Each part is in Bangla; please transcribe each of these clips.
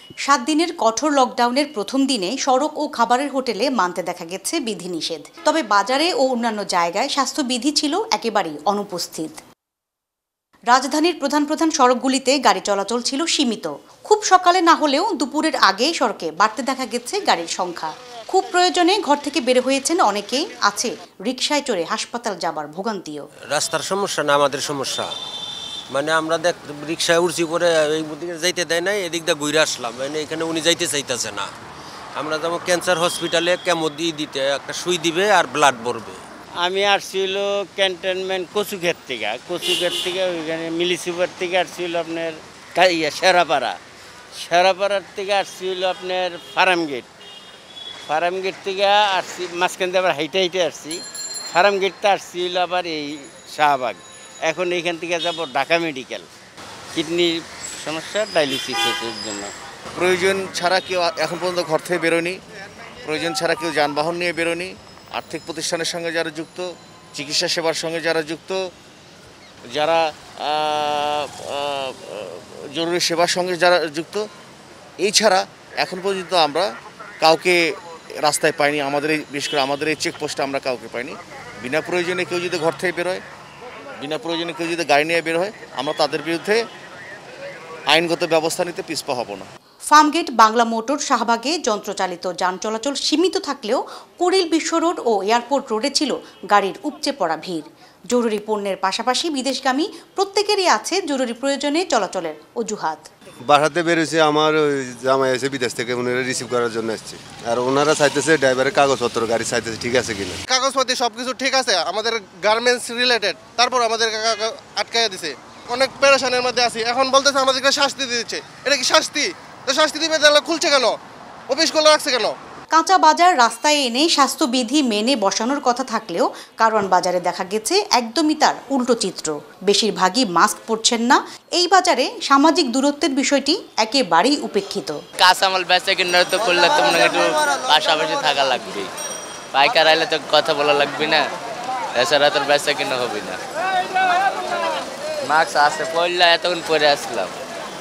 7 দিনের কঠোর লকডাউনের প্রথম দিনে সড়ক ও খাবারের হোটেলে মানতে দেখা গেছে বিধিনিষেধ। তবে বাজারে ও অন্যান্য জায়গায় স্বাস্থ্যবিধি ছিল একেবারেই অনুপস্থিত। রাজধানীর প্রধান প্রধান সড়কগুলিতে গাড়ি চলাচল ছিল সীমিত। খুব সকালে না হলেও দুপুরের আগে সড়কে বাড়তে দেখা গেছে গাড়ির সংখ্যা। খুব প্রয়োজনে ঘর থেকে বের হয়েছেন অনেকেই, আছে রিকশায় চড়ে হাসপাতাল যাবার ভোগান্তিও। রাস্তার সমস্যা না আমাদের সমস্যা, মানে আমরা রিকশায় উঠছি করে এই দিকে যাইতে দেয় নাই, এদিক দিয়ে ঘুরে আসলাম, মানে এখানে উনি যাইতে চাইতেছে না। আমরা যেমন ক্যান্সার হসপিটালে কেমো দিতে একটা সুই দিবে আর ব্লাড ভরবে। আমি আসছিল ক্যান্টনমেন্ট কচুঘের থেকে ওইখানে মিলিসুপার থেকে আসছিল আপনার শেরাপাড়ার থেকে আসছিল আপনার ফার্ম গেট থেকে আসছি, মাঝখান দিয়ে আবার হাইটে আসছি। ফার্ম গেটটা আসছিল আবার এই শাহবাগ। এখন এইখান থেকে যাব ঢাকা মেডিকেল, কিডনির সমস্যা, ডায়ালিসিসের জন্য। প্রয়োজন ছাড়া কেউ এখন পর্যন্ত ঘর থেকে বেরোয়নি, প্রয়োজন ছাড়া কেউ যানবাহন নিয়ে বেরোয়নি। আর্থিক প্রতিষ্ঠানের সঙ্গে যারা যুক্ত, চিকিৎসা সেবার সঙ্গে যারা যুক্ত, যারা জরুরি সেবার সঙ্গে যারা যুক্ত, এই ছাড়া এখন পর্যন্ত আমরা কাউকে রাস্তায় পাইনি। বিশেষ করে আমাদের এই চেকপোস্টে আমরা কাউকে পাইনি। বিনা প্রয়োজনে কেউ যদি ঘর থেকে বেরোয়, বিনা প্রয়োজনে কেউ যদি গাড়ি নিয়ে বের হয়, আমরা তাদের বিরুদ্ধে আইনগত ব্যবস্থা নিতে পিছপা হব না। ফার্মগেট, বাংলা মোটর, শাহবাগে যন্ত্রচালিত যান চলাচল সীমিত থাকলেও কুড়িল বিশ্ব রোড ও এয়ারপোর্ট রোডে ছিল গাড়ির উপচে পড়া ভিড়। জরুরি পণ্যের পাশাপাশি বিদেশগামী প্রত্যেকেরই আছে জরুরি প্রয়োজনে চলাচলের অজুহাত। বাসাতে বেরোছে, আমার জামাই আছে বিদেশ থেকে, ওনারা রিসিভ করার জন্য আসছে। আর ওনারা চাইতেছে ড্রাইভারের কাগজপত্র, গাড়ি চাইতেছে ঠিক আছে কিনা। কাগজপত্র সবকিছু ঠিক আছে, আমাদের গার্মেন্টস রিলেটেড, তারপর আমাদের আটকাইয়া দিছে। অনেক পেরেশানের মধ্যে আছি। এখন বলতেছে আমাদেরকে শাস্তি দিচ্ছে। এটা কি শাস্তি? তো শাস্তি দিবে তাহলে খুলছে কেন? অফিস খোলা রাখছে কেন? কাঁচা বাজার রাস্তায় এনে স্বাস্থ্যবিধি মেনে বসানোর কথা থাকলেও কারওয়ান বাজারে দেখা গেছে একদমই তার উল্টো চিত্র। বেশিরভাগই মাস্ক পরছেন না। এই বাজারে সামাজিক দূরত্বের বিষয়টি একেবারেই উপেক্ষিত। কাঁচামাল বেচা কিনা তো করলে তো মনে একটু পাশাপাশি থাকা লাগবে, পাইকার আইলে তো কথা বলা লাগবে না, এছাড়া তোর বেচা কিনা হবে না। মাস্ক আছে পড়লে এতক্ষণ পরে আসলাম।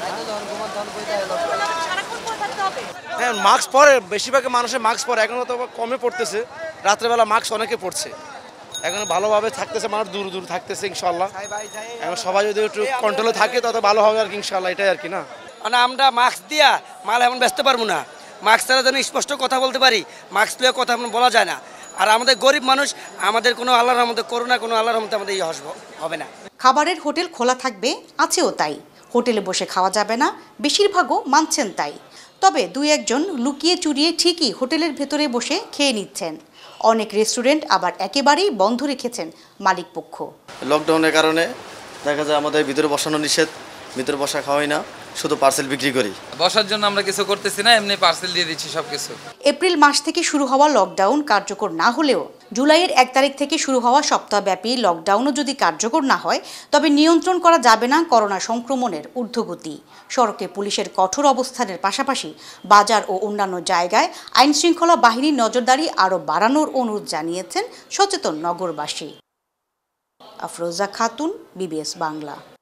হ্যাঁ, মাস্ক পরে, বেশিরভাগ মানুষের মাস্ক পরে, এখনও তো কমে পড়তেছে। রাত্রেবেলা মাস্ক অনেকে পড়ছে, এখন ভালোভাবে থাকতেছে, মানুষ দূর দূর থাকতেছে ইনশাল্লাহ। এখন সবাই যদি একটু কন্ট্রোলে থাকে তত ভালো হবে আর কি ইনশাল্লাহ, এটাই আর কি না। মানে আমরা মাস্ক দিয়া মাল এমন বেচতে পারবো না, মাস্ক ছাড়া যেন স্পষ্ট কথা বলতে পারি, মাস্ক দিয়ে কথা এমন বলা যায় না। আর আমাদের গরিব মানুষ, আমাদের কোনো আল্লাহর রহমতে করোনা, কোনো আল্লাহর রহমতে আমাদের হবে না। খাবারের হোটেল খোলা থাকবে, আছেও তাই। হোটেলে বসে খাওয়া যাবে না, বেশিরভাগও মানছেন তাই। তবে দুই একজন লুকিয়ে চুরিয়ে ঠিকই হোটেলের ভেতরে বসে খেয়ে নিচ্ছেন। অনেক রেস্টুরেন্ট আবার একেবারেই বন্ধ রেখেছেন মালিকপক্ষ। লকডাউনের কারণে দেখা যায় আমাদের ভিতরে বসানো নিষেধ, ভিতরে বসা খাওয়াই না, শুধু পার্সেল বিক্রি করি। বসার জন্য আমরা কিছু করতেছি না, এমনি পার্সেল দিয়ে দিচ্ছি সবকিছু। এপ্রিল মাস থেকে শুরু হওয়া লকডাউন কার্যকর না হলেও জুলাইয়ের 1 তারিখ থেকে শুরু হওয়া সপ্তাহব্যাপী লকডাউনও যদি কার্যকর না হয়, তবে নিয়ন্ত্রণ করা যাবে না করোনা সংক্রমণের ঊর্ধ্বগতি। সড়কে পুলিশের কঠোর অবস্থানের পাশাপাশি বাজার ও অন্যান্য জায়গায় আইনশৃঙ্খলা বাহিনীর নজরদারি আরও বাড়ানোর অনুরোধ জানিয়েছেন সচেতন নগরবাসী। আফরোজা খাতুন, বিবিএস বাংলা।